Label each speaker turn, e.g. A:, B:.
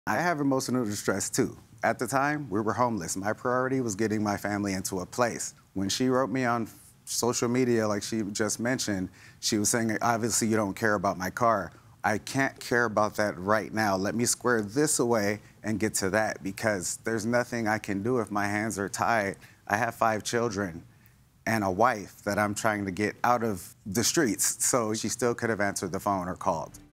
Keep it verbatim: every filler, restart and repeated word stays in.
A: I have emotional distress too. At the time, we were homeless. My priority was getting my family into a place. When she wrote me on social media, like she just mentioned, she was saying, obviously you don't care about my car. I can't care about that right now. Let me square this away and get to that, because there's nothing I can do if my hands are tied. I have five children and a wife that I'm trying to get out of the streets. So she still could have answered the phone or called.